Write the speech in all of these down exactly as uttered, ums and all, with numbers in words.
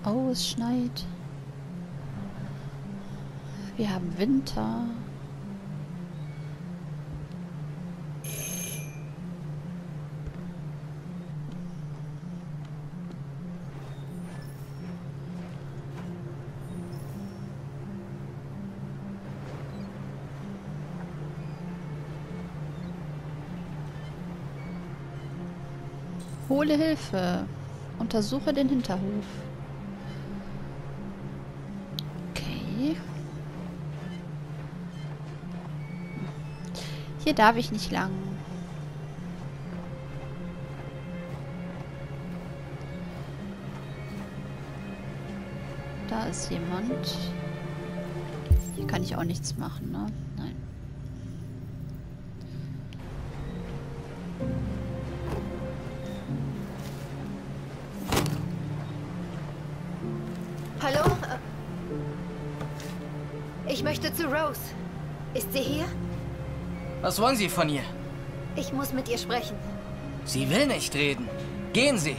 Oh, es schneit. Wir haben Winter. Hole Hilfe. Untersuche den Hinterhof. Okay. Hier darf ich nicht lang. Da ist jemand. Hier kann ich auch nichts machen, ne? Nein. Hallo? Ich möchte zu Rose. Ist sie hier? Was wollen Sie von ihr? Ich muss mit ihr sprechen. Sie will nicht reden. Gehen Sie.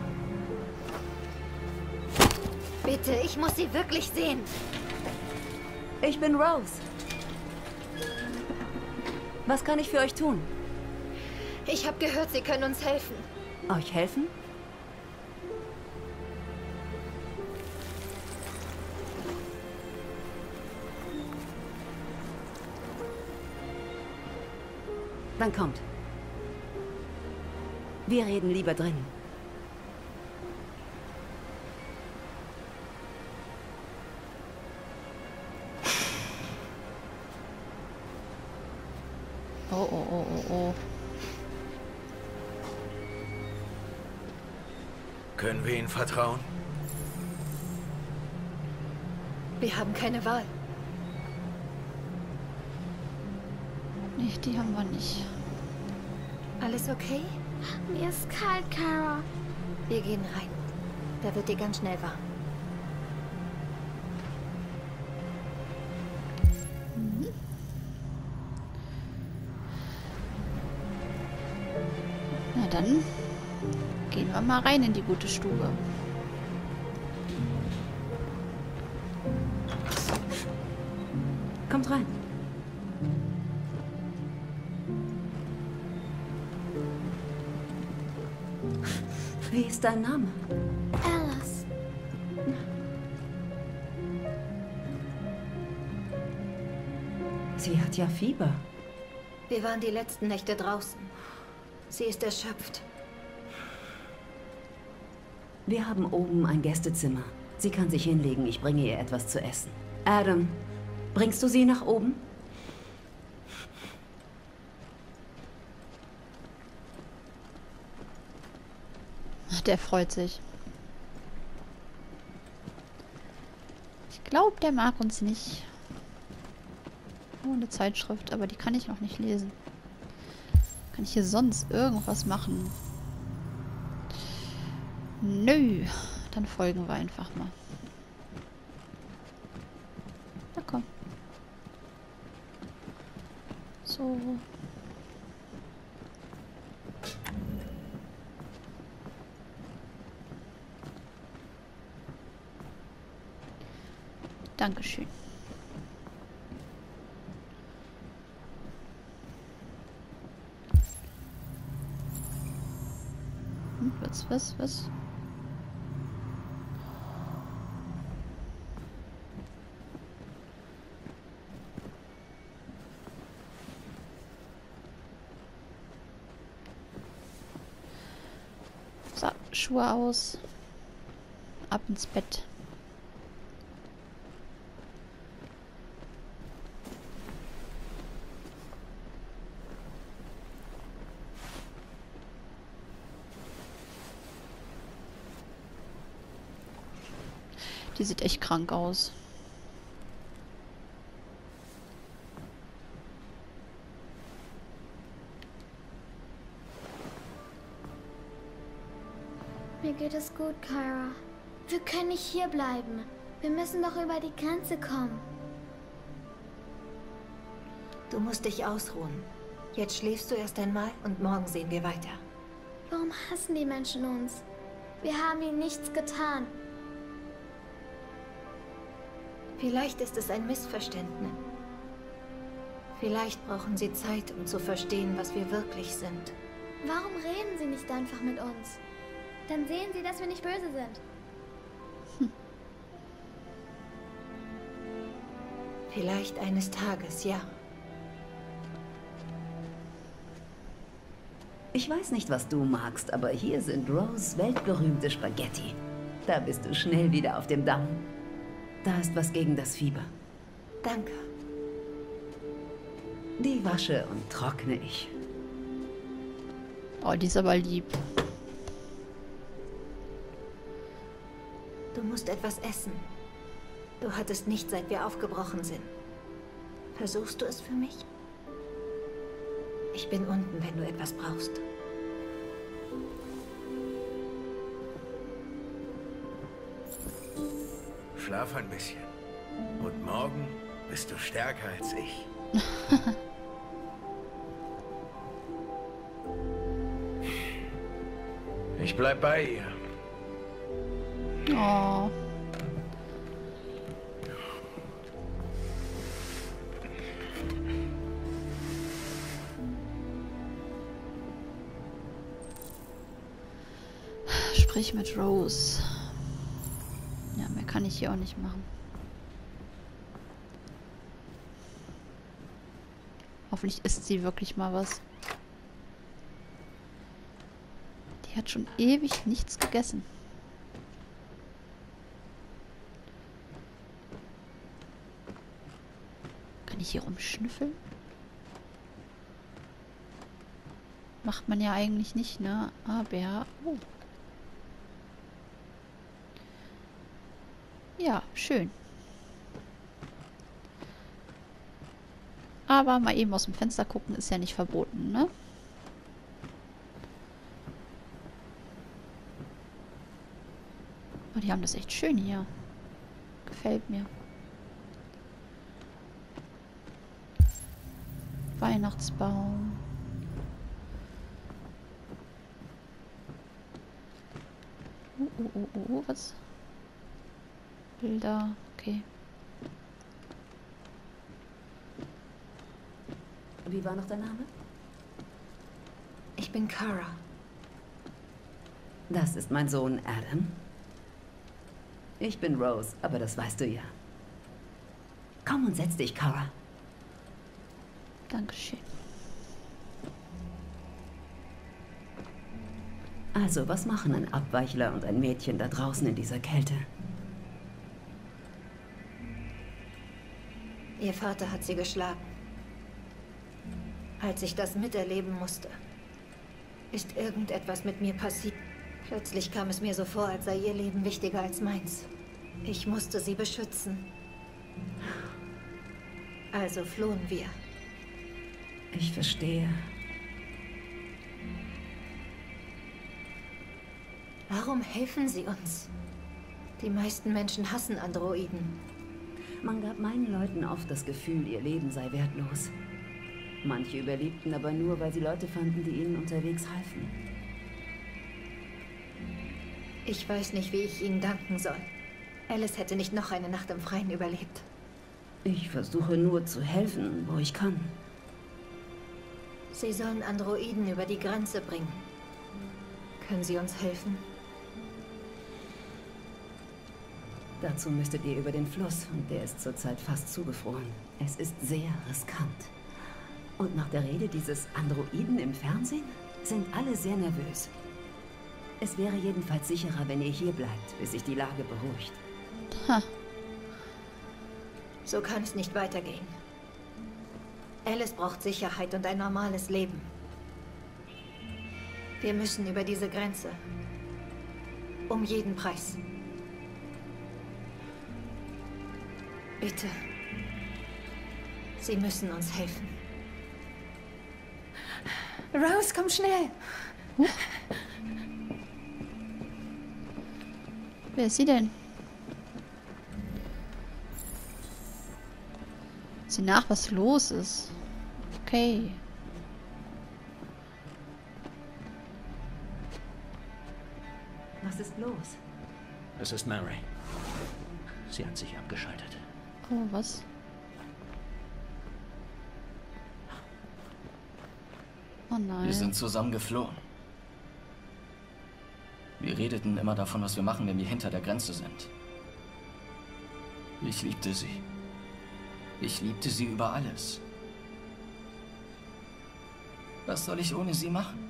Bitte, ich muss sie wirklich sehen. Ich bin Rose. Was kann ich für euch tun? Ich habe gehört, Sie können uns helfen. Euch helfen? Dann kommt. Wir reden lieber drin. Oh, oh, oh, oh, oh. Können wir Ihnen vertrauen? Wir haben keine Wahl. Nee, die haben wir nicht. Alles okay? Mir ist kalt, Kara. Wir gehen rein. Da wird dir ganz schnell warm. Mhm. Na dann gehen wir mal rein in die gute Stube. Kommt rein. Wie ist dein Name? Alice. Sie hat ja Fieber. Wir waren die letzten Nächte draußen. Sie ist erschöpft. Wir haben oben ein Gästezimmer. Sie kann sich hinlegen, ich bringe ihr etwas zu essen. Adam, bringst du sie nach oben? Der freut sich. Ich glaube, der mag uns nicht. Oh, eine Zeitschrift, aber die kann ich noch nicht lesen. Kann ich hier sonst irgendwas machen? Nö. Dann folgen wir einfach mal. Na komm. So. Dankeschön. Hm, was, was, was? So, Schuhe aus. Ab ins Bett. Die sieht echt krank aus. Mir geht es gut, Kara. Wir können nicht hier bleiben. Wir müssen doch über die Grenze kommen. Du musst dich ausruhen. Jetzt schläfst du erst einmal und morgen sehen wir weiter. Warum hassen die Menschen uns? Wir haben ihnen nichts getan. Vielleicht ist es ein Missverständnis. Vielleicht brauchen sie Zeit, um zu verstehen, was wir wirklich sind. Warum reden Sie nicht einfach mit uns? Dann sehen Sie, dass wir nicht böse sind. Vielleicht eines Tages, ja. Ich weiß nicht, was du magst, aber hier sind Rose weltberühmte Spaghetti. Da bist du schnell wieder auf dem Damm. Da ist was gegen das Fieber. Danke. Die wasche und trockne ich. Oh, die ist aber lieb. Du musst etwas essen. Du hattest nicht, seit wir aufgebrochen sind. Versuchst du es für mich? Ich bin unten, wenn du etwas brauchst. Schlaf ein bisschen. Und morgen bist du stärker als ich. Ich bleib bei ihr. Oh. Sprich mit Rose. Ja, mehr kann ich hier auch nicht machen. Hoffentlich isst sie wirklich mal was. Die hat schon ewig nichts gegessen. Kann ich hier rumschnüffeln? Macht man ja eigentlich nicht, ne? Aber... Oh. Ja, schön. Aber mal eben aus dem Fenster gucken ist ja nicht verboten, ne? Oh, die haben das echt schön hier. Gefällt mir. Weihnachtsbaum. Uh, uh, uh, uh, uh, was? Bilder, okay. Wie war noch dein Name? Ich bin Kara. Das ist mein Sohn Adam. Ich bin Rose, aber das weißt du ja. Komm und setz dich, Kara. Dankeschön. Also, was machen ein Abweichler und ein Mädchen da draußen in dieser Kälte? Ihr Vater hat sie geschlagen. Als ich das miterleben musste, ist irgendetwas mit mir passiert. Plötzlich kam es mir so vor, als sei ihr Leben wichtiger als meins. Ich musste sie beschützen. Also flohen wir. Ich verstehe. Warum helfen sie uns? Die meisten Menschen hassen Androiden. Man gab meinen Leuten oft das Gefühl, ihr Leben sei wertlos. Manche überlebten aber nur, weil sie Leute fanden, die ihnen unterwegs halfen. Ich weiß nicht, wie ich ihnen danken soll. Alice hätte nicht noch eine Nacht im Freien überlebt. Ich versuche nur zu helfen, wo ich kann. Sie sollen Androiden über die Grenze bringen. Können Sie uns helfen? Dazu müsstet ihr über den Fluss und der ist zurzeit fast zugefroren. Es ist sehr riskant. Und nach der Rede dieses Androiden im Fernsehen sind alle sehr nervös. Es wäre jedenfalls sicherer, wenn ihr hier bleibt, bis sich die Lage beruhigt. Ha. So kann es nicht weitergehen. Alice braucht Sicherheit und ein normales Leben. Wir müssen über diese Grenze. Um jeden Preis. Bitte. Sie müssen uns helfen. Rose, komm schnell! Huh? Wer ist sie denn? Sieh nach, was los ist. Okay. Was ist los? Es ist Mary. Sie hat sich abgeschaltet. Oh, was? Oh nein. Wir sind zusammen geflohen. Wir redeten immer davon, was wir machen, wenn wir hinter der Grenze sind. Ich liebte sie. Ich liebte sie über alles. Was soll ich ohne sie machen?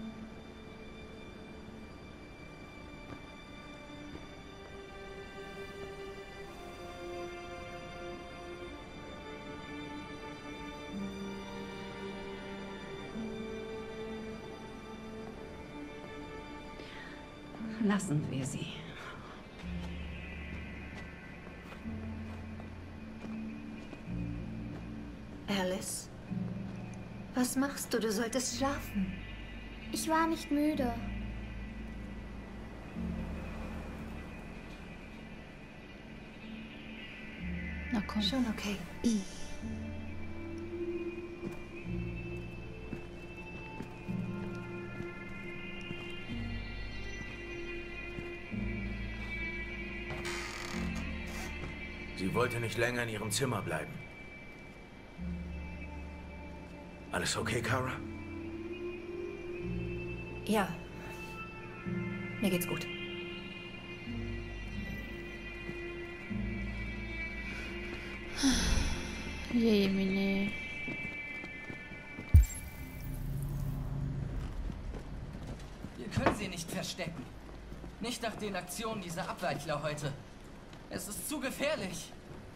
Lassen wir sie. Alice? Was machst du? Du solltest schlafen. Ich war nicht müde. Na komm. Schon okay. Sie wollte nicht länger in ihrem Zimmer bleiben. Alles okay, Kara? Ja. Mir geht's gut. Jemine. Wir können sie nicht verstecken. Nicht nach den Aktionen dieser Abweichler heute. Es ist zu gefährlich.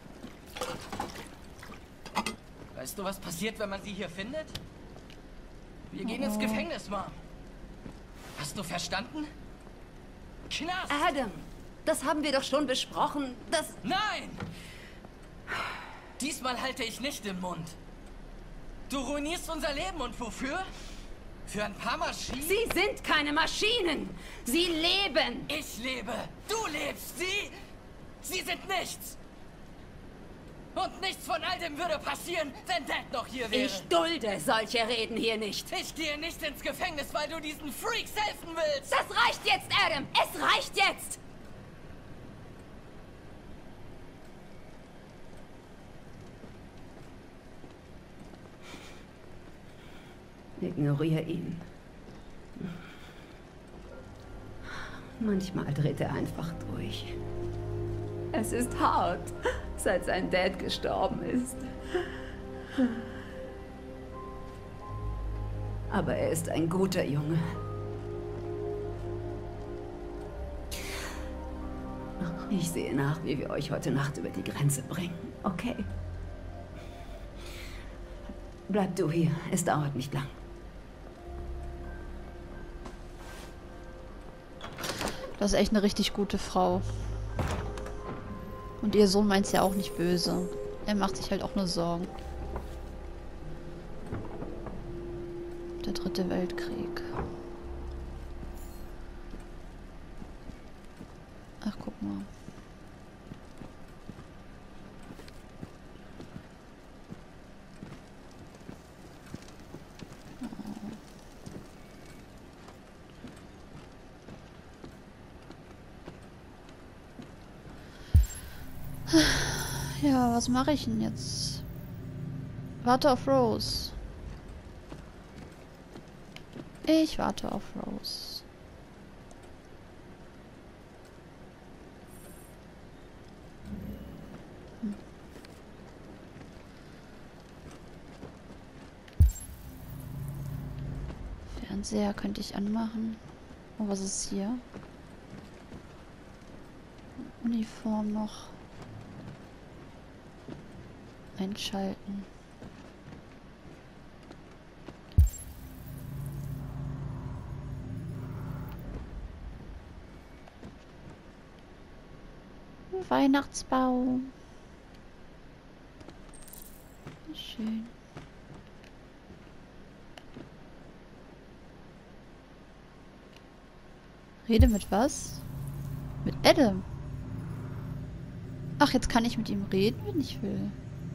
Weißt du, was passiert, wenn man sie hier findet? Wir gehen ins Gefängnis, Mom. Hast du verstanden? Knast! Adam, das haben wir doch schon besprochen. Das... Nein! Diesmal halte ich nicht den Mund. Du ruinierst unser Leben und wofür? Für ein paar Maschinen? Sie sind keine Maschinen. Sie leben. Ich lebe. Du lebst. Sie... Sie sind nichts. Und nichts von all dem würde passieren, wenn Dad noch hier wäre. Ich dulde solche Reden hier nicht. Ich gehe nicht ins Gefängnis, weil du diesen Freaks helfen willst. Das reicht jetzt, Adam. Es reicht jetzt. Ignoriere ihn. Manchmal dreht er einfach durch. Es ist hart, seit sein Dad gestorben ist. Aber er ist ein guter Junge. Ich sehe nach, wie wir euch heute Nacht über die Grenze bringen, okay? Bleib du hier, es dauert nicht lang. Das ist echt eine richtig gute Frau. Und ihr Sohn meint's ja auch nicht böse. Er macht sich halt auch nur Sorgen. Der dritte Weltkrieg. Ach, guck mal. Ja, was mache ich denn jetzt? Warte auf Rose. Ich warte auf Rose. Hm. Fernseher könnte ich anmachen. Oh, was ist hier? Uniform noch. Einschalten. Weihnachtsbaum. Schön. Rede mit was? Mit Adam. Ach, jetzt kann ich mit ihm reden, wenn ich will.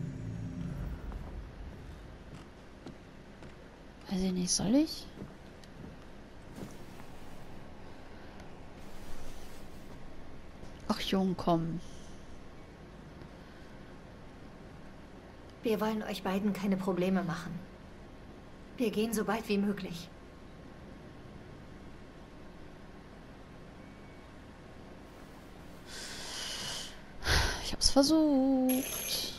Weiß ich nicht, soll ich? Ach, Jung, komm. Wir wollen euch beiden keine Probleme machen. Wir gehen so bald wie möglich. Ich hab's versucht.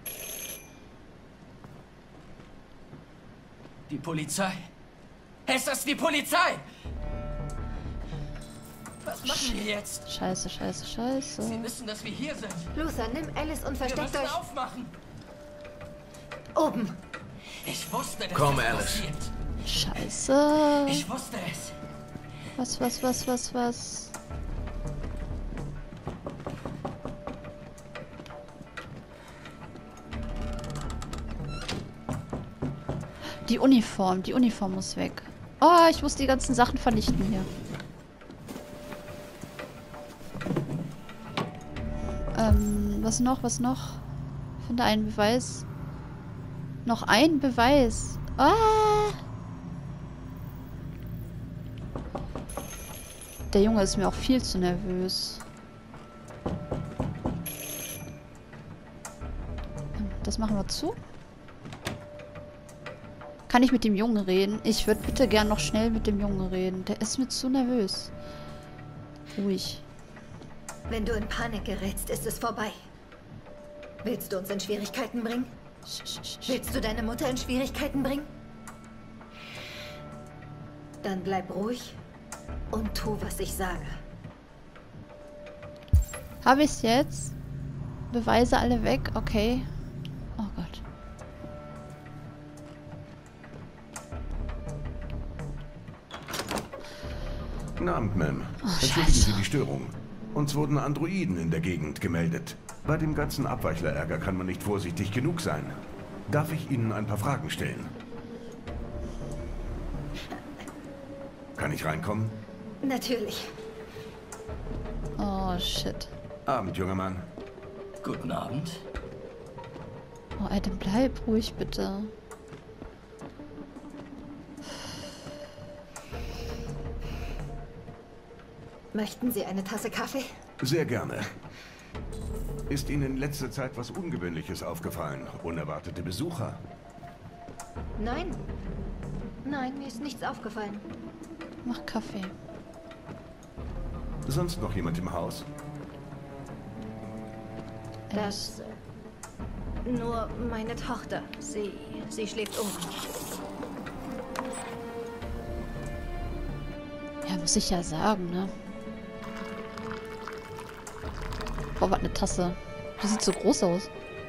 Die Polizei. Es ist die Polizei! Was machen wir jetzt? Scheiße, scheiße, scheiße. Sie wissen, dass wir hier sind. Luther, nimm Alice und Wir versteckt müssen euch aufmachen. oben. Ich wusste, dass Komm, das Alice. passiert. Scheiße. Ich wusste es. Was, was, was, was, was? Die Uniform, die Uniform muss weg. Oh, ich muss die ganzen Sachen vernichten hier. Ähm, was noch, was noch? Ich finde einen Beweis. Noch ein Beweis. Ah! Der Junge ist mir auch viel zu nervös. Das machen wir zu. Kann ich mit dem Jungen reden? Ich würde bitte gern noch schnell mit dem Jungen reden. Der ist mir zu nervös. Ruhig. Wenn du in Panik gerätst, ist es vorbei. Willst du uns in Schwierigkeiten bringen? Sch, sch, sch, sch. Willst du deine Mutter in Schwierigkeiten bringen? Dann bleib ruhig und tu, was ich sage. Habe ich es jetzt? Beweise alle weg? Okay. Oh Gott. Guten Abend, Ma'am. Oh, Entschuldigen Scheiße. Sie die Störung. Uns wurden Androiden in der Gegend gemeldet. Bei dem ganzen Abweichlerärger kann man nicht vorsichtig genug sein. Darf ich Ihnen ein paar Fragen stellen? Kann ich reinkommen? Natürlich. Oh shit. Abend, junger Mann. Guten Abend. Oh Adam, bleib ruhig bitte. Möchten Sie eine Tasse Kaffee? Sehr gerne. Ist Ihnen in letzter Zeit was Ungewöhnliches aufgefallen? Unerwartete Besucher? Nein. Nein, mir ist nichts aufgefallen. Mach Kaffee. Sonst noch jemand im Haus? Das... äh, Nur meine Tochter. Sie... sie schläft oben. Ja, muss ich ja sagen, ne? Boah, was eine Tasse. Die sieht so groß aus.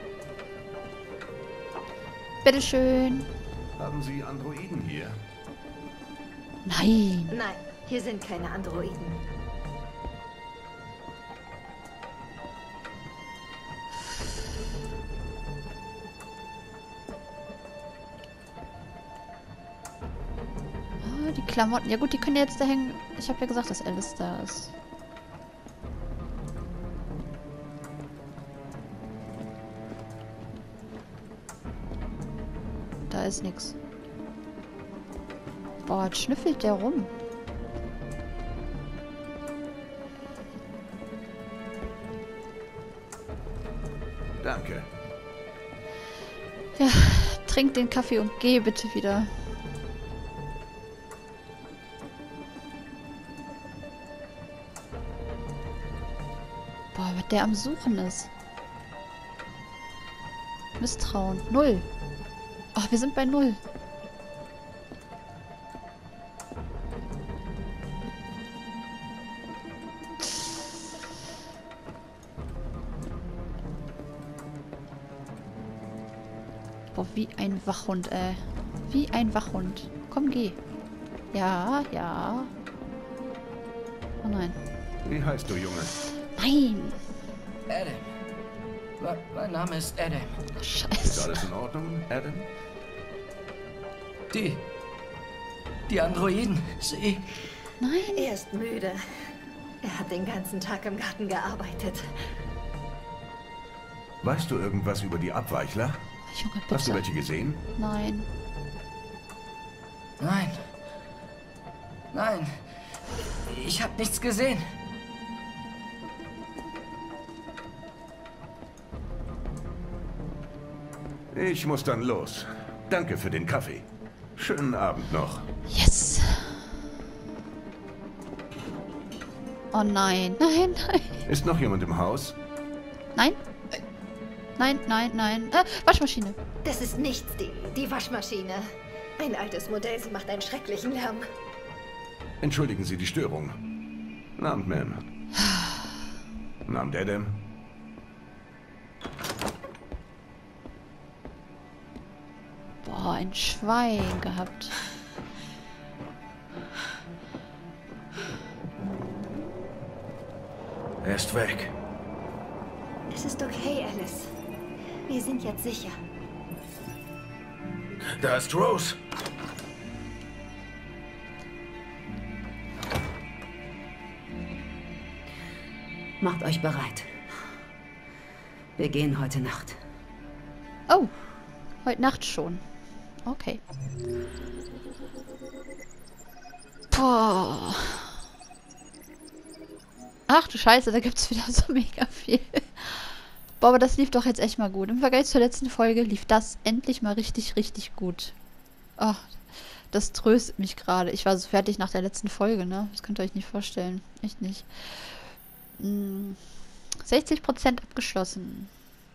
Bitteschön. Haben Sie Androiden hier? Nein. Nein, hier sind keine Androiden. Oh, die Klamotten. Ja gut, die können jetzt da hängen. Ich habe ja gesagt, dass Alice da ist. Da ist nichts. Boah, jetzt schnüffelt der rum. Danke. Ja, trink den Kaffee und geh bitte wieder. Boah, was der am Suchen ist. Misstrauen. Null. Ach, wir sind bei Null. Boah, wie ein Wachhund, ey. Wie ein Wachhund. Komm, geh. Ja, ja. Oh nein. Wie heißt du, Junge? Nein. Adam. Me- Mein Name ist Adam. Oh, Ist Scheiße. alles in Ordnung, Adam? Die... Die Androiden. Sie... Nein. Er ist müde. Er hat den ganzen Tag im Garten gearbeitet. Weißt du irgendwas über die Abweichler? Junge, Hast du bitte. welche gesehen? Nein. Nein. Nein. Ich habe nichts gesehen. Ich muss dann los. Danke für den Kaffee. Schönen Abend noch. Yes. Oh nein, nein, nein. Ist noch jemand im Haus? Nein? Nein, nein, nein. Äh, Waschmaschine. Das ist nichts, die, die Waschmaschine. Ein altes Modell, sie macht einen schrecklichen Lärm. Entschuldigen Sie die Störung. Guten Abend, Ma'am. Guten Abend, Adam. Boah, ein Schwein gehabt. Er ist weg. Es ist okay, Alice. Wir sind jetzt sicher. Da ist Rose. Macht euch bereit. Wir gehen heute Nacht. Oh, heute Nacht schon. Okay. Boah. Ach du Scheiße, da gibt's wieder so mega viel. Boah, aber das lief doch jetzt echt mal gut. Im Vergleich zur letzten Folge lief das endlich mal richtig, richtig gut. Ach, das tröstet mich gerade. Ich war so fertig nach der letzten Folge, ne? Das könnt ihr euch nicht vorstellen. Echt nicht. Hm, sechzig Prozent abgeschlossen.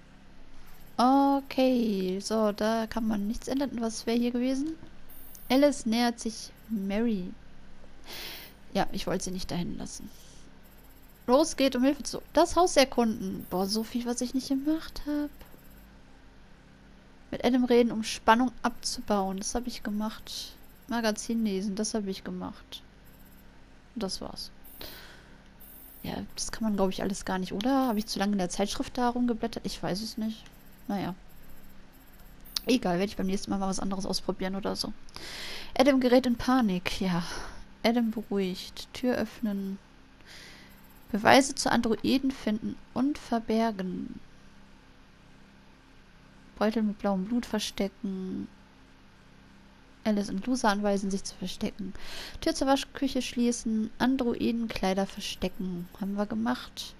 Okay, so, da kann man nichts ändern. Was wäre hier gewesen? Alice nähert sich Mary. Ja, ich wollte sie nicht dahin lassen. Rose geht um Hilfe zu. Das Haus erkunden. Boah, so viel, was ich nicht gemacht habe. Mit Adam reden, um Spannung abzubauen. Das habe ich gemacht. Magazin lesen, das habe ich gemacht. Und das war's. Ja, das kann man, glaube ich, alles gar nicht, oder? Habe ich zu lange in der Zeitschrift da rumgeblättert? Ich weiß es nicht. Naja. Egal, werde ich beim nächsten Mal mal was anderes ausprobieren oder so. Adam gerät in Panik. Ja. Adam beruhigt. Tür öffnen. Beweise zu Androiden finden und verbergen. Beutel mit blauem Blut verstecken. Alice und Luther anweisen, sich zu verstecken. Tür zur Waschküche schließen. Androidenkleider verstecken. Haben wir gemacht.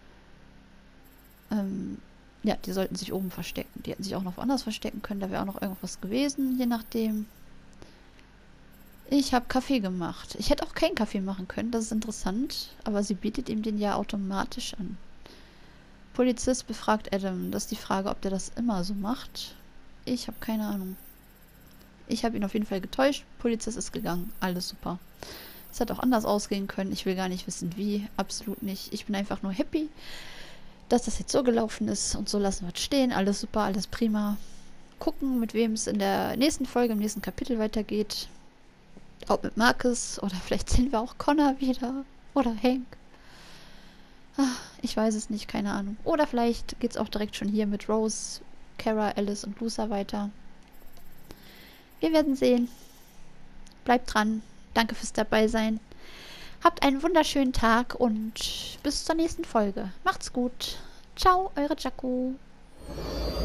Ähm, ja, die sollten sich oben verstecken. Die hätten sich auch noch woanders verstecken können. Da wäre auch noch irgendwas gewesen, je nachdem. Ich habe Kaffee gemacht. Ich hätte auch keinen Kaffee machen können, das ist interessant. Aber sie bietet ihm den ja automatisch an. Polizist befragt Adam. Das ist die Frage, ob der das immer so macht. Ich habe keine Ahnung. Ich habe ihn auf jeden Fall getäuscht. Polizist ist gegangen. Alles super. Es hätte auch anders ausgehen können. Ich will gar nicht wissen, wie. Absolut nicht. Ich bin einfach nur happy, dass das jetzt so gelaufen ist. Und so lassen wir es stehen. Alles super, alles prima. Gucken, mit wem es in der nächsten Folge, im nächsten Kapitel weitergeht. Ob mit Marcus oder vielleicht sehen wir auch Connor wieder. Oder Hank. Ach, ich weiß es nicht, keine Ahnung. Oder vielleicht geht es auch direkt schon hier mit Rose, Kara, Alice und Luther weiter. Wir werden sehen. Bleibt dran. Danke fürs Dabeisein. Habt einen wunderschönen Tag und bis zur nächsten Folge. Macht's gut. Ciao, eure Jaco.